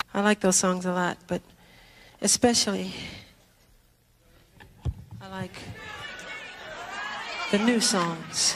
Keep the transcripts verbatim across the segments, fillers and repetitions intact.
I like those songs a lot, but especially I like the new songs.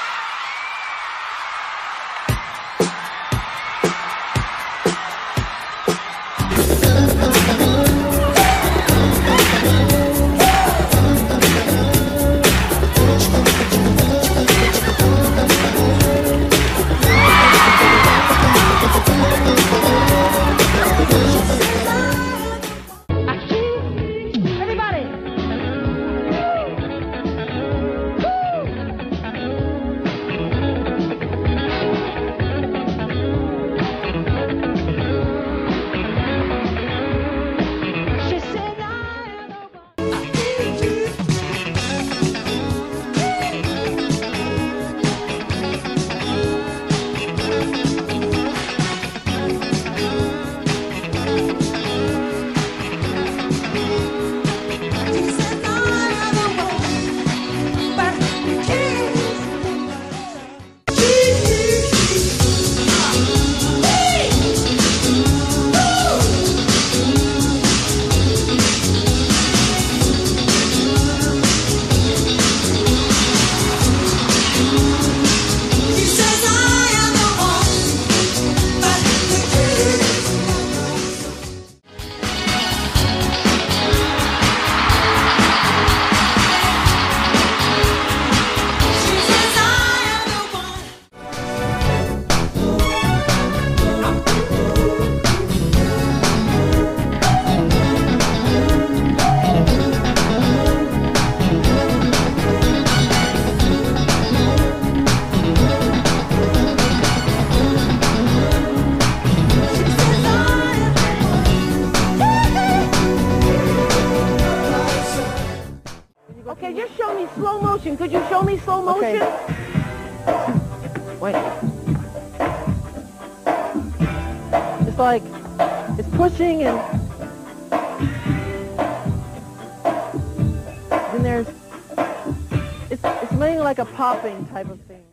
Okay, just show me slow motion. Could you show me slow motion? Okay. Wait. It's like, it's pushing and then there's, it's, it's mainly like a popping type of thing.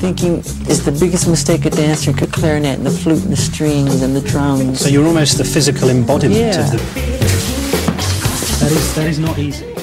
thinking is the biggest mistake a dancer could clarinet and the flute and the strings and the drums. So you're almost the physical embodiment Yeah. of the... That is, that is not easy.